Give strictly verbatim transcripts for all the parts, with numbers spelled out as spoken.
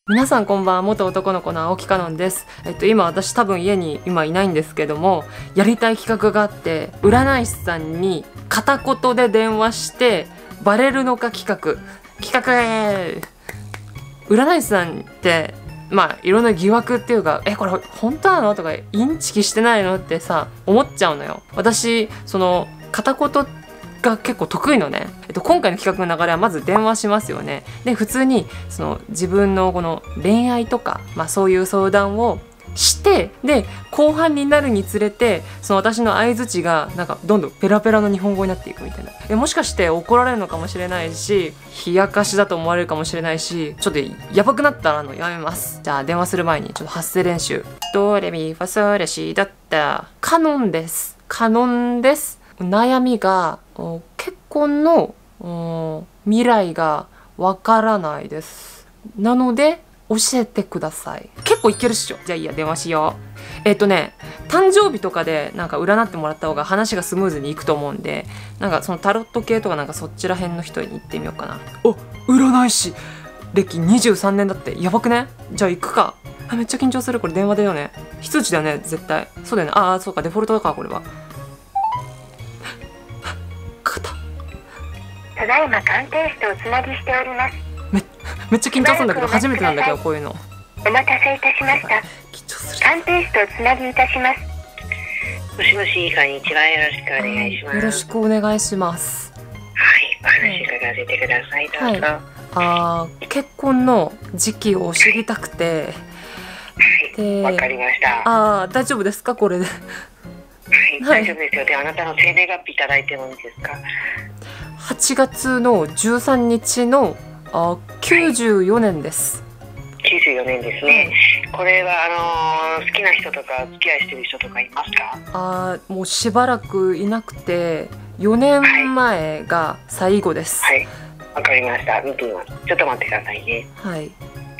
皆さんこんばんは。元男の子の青木かのんです。えっと今私多分家に今いないんですけども、やりたい企画があって、占い師さんに片言で電話してバレるのか企画企画占い師さんってまあいろんな疑惑っていうか、えこれ本当なのとかインチキしてないのってさ思っちゃうのよ。私その片言が結構得意のね、えっと、今回の企画の流れはまず電話しますよね。で普通にその自分のこの恋愛とか、まあ、そういう相談をして、で後半になるにつれてその私の相槌がなんかどんどんペラペラの日本語になっていくみたいな。えもしかして怒られるのかもしれないし、冷やかしだと思われるかもしれないし、ちょっとやばくなったらあのやめます。じゃあ電話する前にちょっと発声練習。ドレミファソレシだったカノンです。カノンです。悩みが結婚の未来がわからないです。なので教えてください。結構いけるっしょ。じゃあいいや、電話しよう。えっとね誕生日とかでなんか占ってもらった方が話がスムーズにいくと思うんで、なんかそのタロット系とかなんかそっちら辺の人に行ってみようかな。お、占い師歴にじゅうさんねんだって。やばくね。じゃあ行くか。あ、めっちゃ緊張する。これ電話だよね。非通知だよね絶対。そうだよね。ああそうか、デフォルトだからこれは。 ただいま鑑定士とおつなぎしております。 め, めっちゃ緊張するんだけど初めてなんだけどこういうの。 お待たせいたしました。 緊張する。 鑑定士とおつなぎいたします。もしもし、こんにちは。よろしくお願いします。 よろしくお願いします。 はい、お話伺わせてください。どうぞ。はい、 あ結婚の時期を知りたくて。 はい、わかりました。 ああ大丈夫ですかこれで。はい、大丈夫ですよ。で、あなたの生年月日いただいてもいいですか。 はちがつのじゅうさんにちのあきゅうじゅうよねんです。 きゅうじゅうよねんですね。これはあのー、好きな人とか付き合いしてる人とかいますか？ あもうしばらくいなくてよねんまえが最後です。 はい、わ、はい、かりました。見てみます。ちょっと待ってくださいね。 はい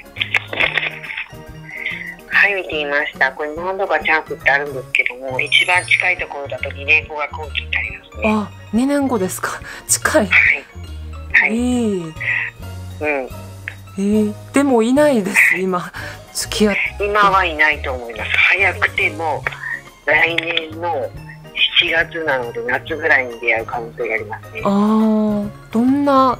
はい、見てみました。これ何度かチャンスってあるんですけども、一番近いところだとにねんごが今期になりますね。 あ、にねんごですか。近い。 はい。はい。 えー、 うん。 えー、でもいないです今。付き合って。 今はいないと思います。早くても来年のしちがつなので夏ぐらいに出会う可能性がありますね。 ああ、どんな、 はい、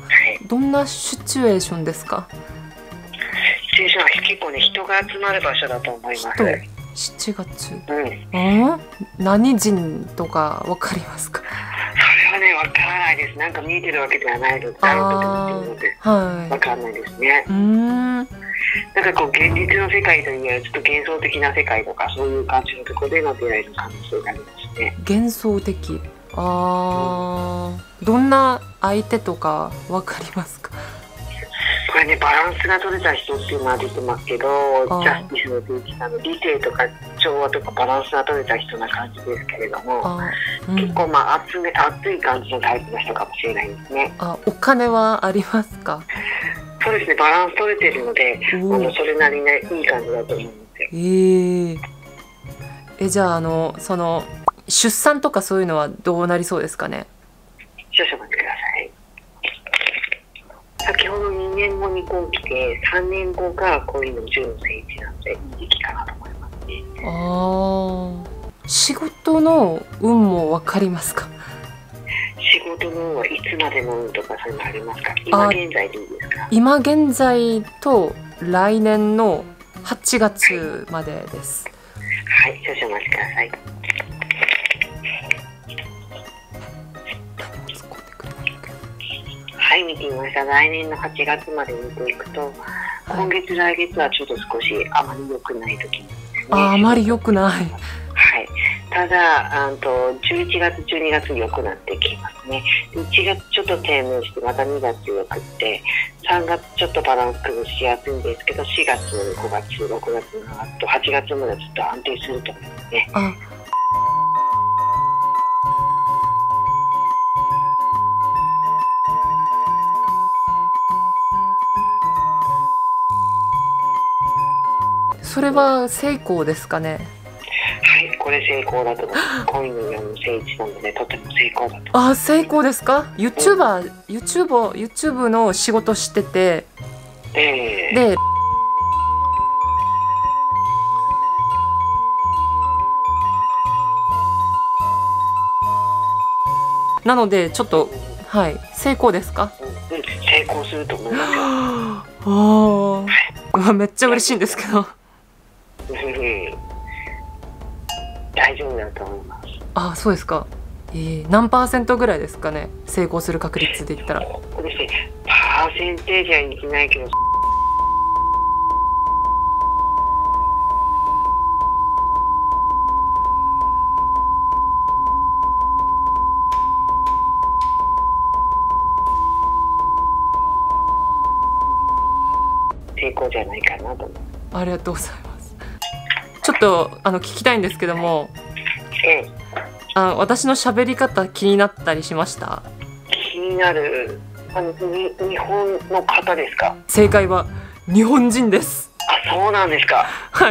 どんなシチュエーションですか？ シチュエーションは結構ね人が集まる場所だと思います。 しちがつ。 うん。 あ何人とかわかりますか？ それはねわからないです。なんか見えてるわけではないので、あると思ってるので、はい、わからないですね。 うーん。 なんかこう現実の世界というよりちょっと幻想的な世界とかそういう感じのところでの出会いの可能性がありますね。 幻想的。ああ、うん、どんな相手とかわかりますか？ これねバランスが取れた人っていうのは出てますけど、ジャスティスの定義なの理性とか調和とかバランスが取れた人な感じですけれども、うん、結構まあ熱め熱い感じのタイプの人かもしれないですね。 あ、お金はありますか？ そうですね、バランス取れてるので、あのそれなりにいい感じだと思うんですよ。 えー、えじゃああのその出産とかそういうのはどうなりそうですかね？ 少々待ってください。先ほどにねんごに今期でさんねんごが恋のじゅうの聖地なのでいい時期かなと思いますね。 ああ、仕事の運もわかりますか？ 仕事の運はいつまでの運とかそういうのありますか？今現在でいいですか？ 今現在と来年のはちがつまでです。 はい、はい、少々お待ちください。はい、見てみました。来年のはちがつまで見ていくと、今月来月はちょっと少しあまり良くない時ですね。 あ、あまり良くない。はい。 ただ、あとじゅういちがつ、じゅうにがつに良くなってきますね。いちがつちょっと低迷して、またにがつ良くって、さんがつちょっとバランス崩しやすいんですけど、しがつ、ごがつ、ろくがつ、あとはちがつまでちょっと安定すると思いますね。あそれは成功ですかね？ はい、これ成功だと思います。恋の世の聖地なのでとても成功だと思います。 あ、成功ですか？ YouTuber、うん、YouTube、YouTube の仕事してて、 えー、 でなのでちょっとはい成功ですか？ うん、成功すると思いますよ。 ああ、うわめっちゃ嬉しいんですけど。 大丈夫だと思います。 あ、そうですか。えー、何パーセントぐらいですかね、成功する確率で言ったら。 そうですね、パーセンテージはいけないけど、成功じゃないかなと思う。 ありがとうございます。ちょっとあの聞きたいんですけども、 ええ、 あの私の喋り方気になったりしました？ 気になる。あのに日本の方ですか？ 正解は日本人です。 あ、そうなんですか。 はい。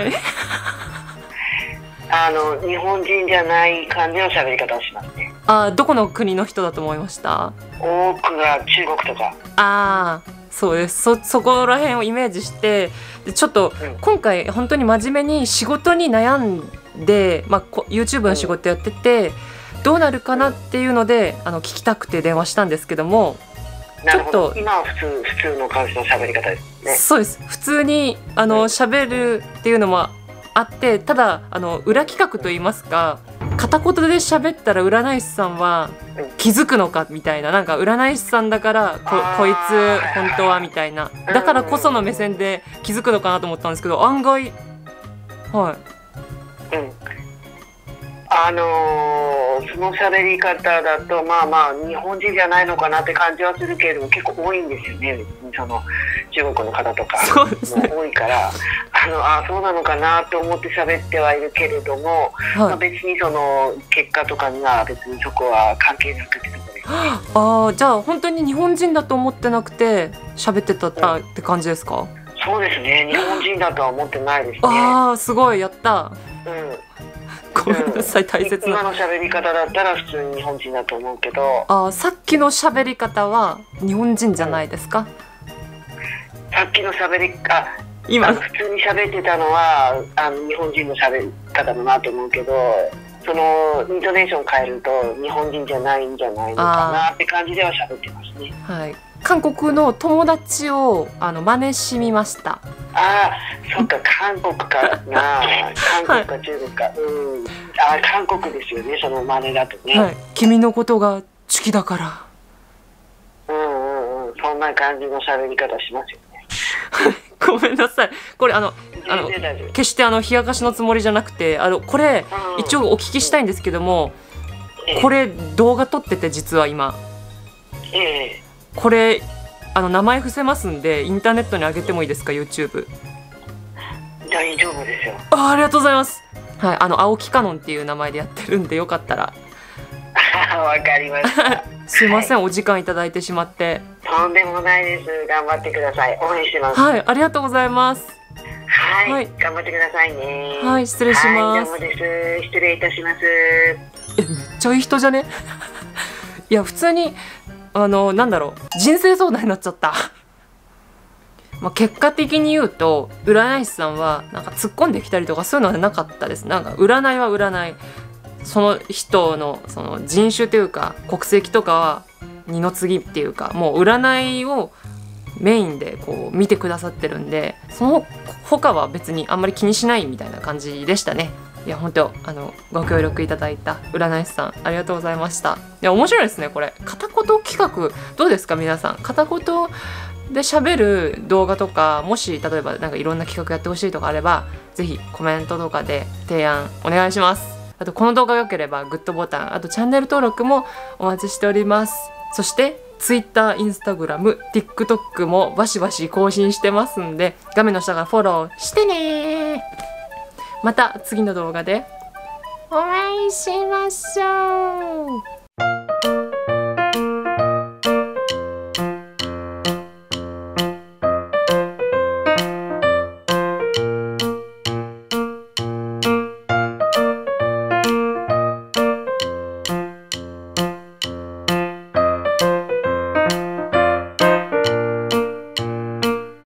あの日本人じゃない感じの喋り方をしますね。 あ、どこの国の人だと思いました？ 多くが中国とか。 ああ、そうです。そそこら辺をイメージしてでちょっと、うん、今回本当に真面目に仕事に悩んで、まあ、YouTube の仕事やってて、うん、どうなるかなっていうのであの聞きたくて電話したんですけども、 ちょっと今は普通普通の感じの喋り方ですね。 そうです。普通にあの喋るっていうのもあって、ただあの裏企画といいますか、片言で喋ったら占い師さんは気づくのかみたいな、なんか占い師さんだからこ, こいつ本当はみたいな、だからこその目線で気づくのかなと思ったんですけど、案外はい、うん、 あのー、その喋り方だとまあまあ日本人じゃないのかなって感じはするけれども、結構多いんですよね。その中国の方とかも多いから、あのあそうなのかなと思って喋ってはいるけれども、はい、まあ、別にその結果とかには別にそこは関係なくってところですね。 ああ、じゃあ本当に日本人だと思ってなくて喋ってたって感じですか？うん、 そうですね、日本人だとは思ってないですね。 ああ、すごい、やった。 うん、 ごめんなさい、大切な。 今の喋り方だったら普通に日本人だと思うけど。 あ、さっきの喋り方は日本人じゃないですか？うん、 さっきの喋りあ今普通に喋ってたのはあの日本人の喋り方だなと思うけど、そのイントネーション変えると日本人じゃないんじゃないのかなって感じでは喋ってますね。 はい、韓国の友達をあの真似しみました。 ああ、そっか、韓国かな韓国か中国か、はい、うん、あ、韓国ですよね、その真似だとね。はい、 君のことが好きだから。 うんうんうん、そんな感じの喋り方しますよね。 ごめんなさい、これあのあの決してあの冷やかしのつもりじゃなくて、あのこれ、うん、一応お聞きしたいんですけども、うん、これ動画撮ってて実は今、 ええ、 これあの名前伏せますんでインターネットに上げてもいいですか？ YouTube。 大丈夫ですよ。 あ、ありがとうございます。はい、あの青木かのんっていう名前でやってるんでよかったら。 わかりました。 すいません、はい、お時間いただいてしまって。 とんでもないです。頑張ってください。応援してます。 はい、ありがとうございます。 はい、はい、頑張ってくださいね。 はい、失礼します。 はい、どうもです。失礼いたします。 え、めっちゃいい人じゃね？いや、普通にあのなんだろう、人生相談になっちゃった。まあ、結果的に言うと占い師さんはなんか突っ込んできたりとかそういうのはなかったです。なんか占いは占い、その人のその人種というか国籍とかは二の次っていうか、もう占いをメインでこう見てくださってるんで、その他は別にあんまり気にしないみたいな感じでしたね。いや本当あのご協力いただいた占い師さんありがとうございました。いや面白いですねこれ。片言企画どうですか皆さん？片言で喋る動画とか、もし例えばなんかいろんな企画やってほしいとかあればぜひコメントとかで提案お願いします。あとこの動画が良ければグッドボタン、あとチャンネル登録もお待ちしております。そしてTwitter、Instagram、TikTok もバシバシ更新してますんで、画面の下からフォローしてね。また次の動画でお会いしましょう。